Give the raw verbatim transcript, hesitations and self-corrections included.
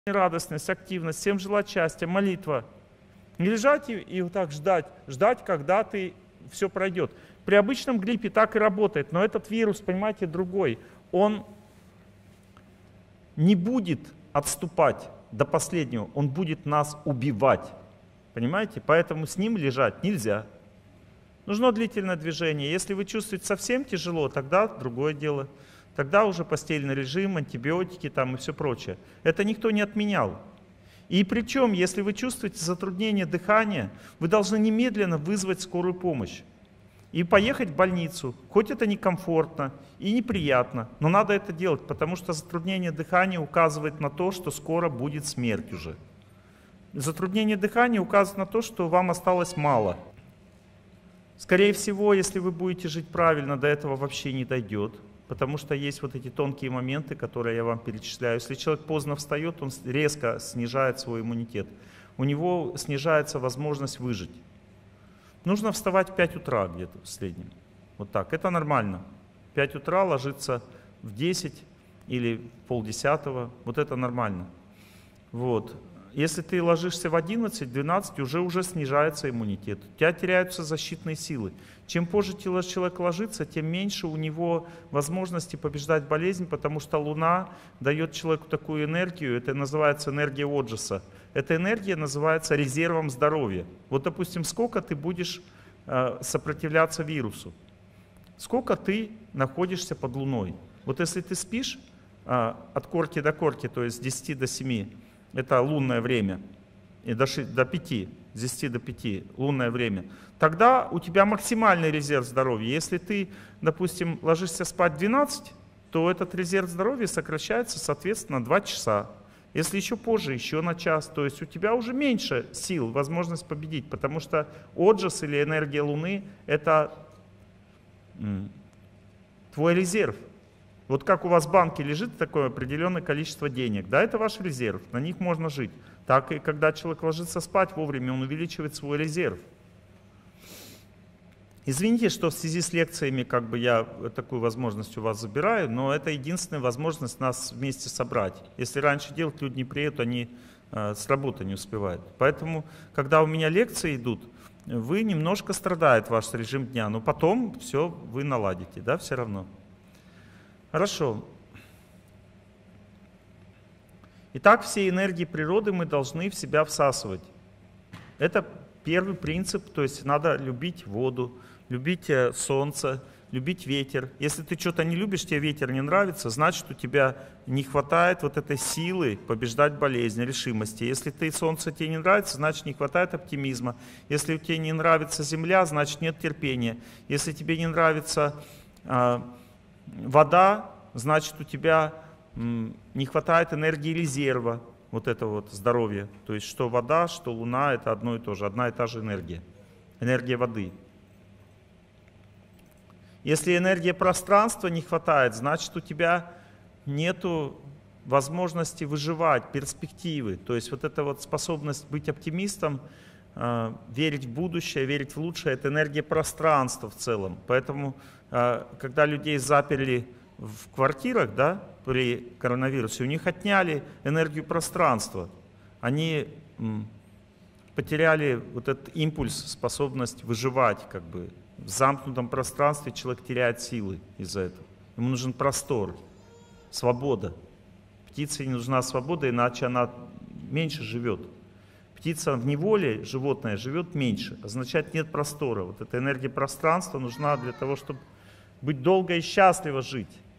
радостность, активность, всем желать счастья, молитва. Не лежать и, и вот так ждать, ждать, когда ты все пройдет. При обычном гриппе так и работает, но этот вирус, понимаете, другой. Он не будет отступать до последнего, он будет нас убивать. Понимаете? Поэтому с ним лежать нельзя. Нужно длительное движение. Если вы чувствуете совсем тяжело, тогда другое дело. Тогда уже постельный режим, антибиотики там и все прочее. Это никто не отменял. И причем, если вы чувствуете затруднение дыхания, вы должны немедленно вызвать скорую помощь. И поехать в больницу. Хоть это некомфортно и неприятно, но надо это делать, потому что затруднение дыхания указывает на то, что скоро будет смерть уже. Затруднение дыхания указывает на то, что вам осталось мало. Скорее всего, если вы будете жить правильно, до этого вообще не дойдет. Потому что есть вот эти тонкие моменты, которые я вам перечисляю. Если человек поздно встает, он резко снижает свой иммунитет. У него снижается возможность выжить. Нужно вставать в пять утра где-то в среднем. Вот так. Это нормально. В пять утра ложиться в десять или в полдесятого. Вот это нормально. Вот. Если ты ложишься в одиннадцать-двенадцать, уже, уже снижается иммунитет. У тебя теряются защитные силы. Чем позже человек ложится, тем меньше у него возможности побеждать болезнь, потому что Луна дает человеку такую энергию, это называется энергия Оджаса. Эта энергия называется резервом здоровья. Вот, допустим, сколько ты будешь э, сопротивляться вирусу, сколько ты находишься под Луной. Вот если ты спишь э, от корки до корки, то есть с десяти до семи, это лунное время, и до, до пяти, с десяти до пяти, лунное время, тогда у тебя максимальный резерв здоровья. Если ты, допустим, ложишься спать в двенадцать, то этот резерв здоровья сокращается, соответственно, на два часа. Если еще позже, еще на час, то есть у тебя уже меньше сил, возможность победить, потому что Оджас или энергия Луны — это твой резерв. Вот как у вас в банке лежит такое определенное количество денег, да, это ваш резерв, на них можно жить. Так и когда человек ложится спать вовремя, он увеличивает свой резерв. Извините, что в связи с лекциями как бы я такую возможность у вас забираю, но это единственная возможность нас вместе собрать. Если раньше делать, люди не приедут, они э, с работы не успевают. Поэтому, когда у меня лекции идут, вы немножко страдает ваш режим дня, но потом все вы наладите, да, все равно. Хорошо. Итак, все энергии природы мы должны в себя всасывать. Это первый принцип, то есть надо любить воду, любить солнце, любить ветер. Если ты что-то не любишь, тебе ветер не нравится, значит, у тебя не хватает вот этой силы побеждать болезнь, решимости. Если ты солнце тебе не нравится, значит, не хватает оптимизма. Если тебе не нравится земля, значит, нет терпения. Если тебе не нравится э, вода, значит, у тебя м, не хватает энергии резерва, вот это вот здоровье. То есть, что вода, что луна — это одно и то же, одна и та же энергия. Энергия воды. Если энергии пространства не хватает, значит, у тебя нету возможности выживать, перспективы. То есть вот эта вот способность быть оптимистом, э, верить в будущее, верить в лучшее — это энергия пространства в целом. Поэтому, э, когда людей заперли в квартирах, да, при коронавирусе, у них отняли энергию пространства. Они м, потеряли вот этот импульс, способность выживать, как бы. В замкнутом пространстве человек теряет силы из-за этого. Ему нужен простор, свобода. Птице не нужна свобода, иначе она меньше живет. Птица в неволе, животное, живет меньше, означает нет простора. Вот эта энергия пространства нужна для того, чтобы быть долго и счастливо жить.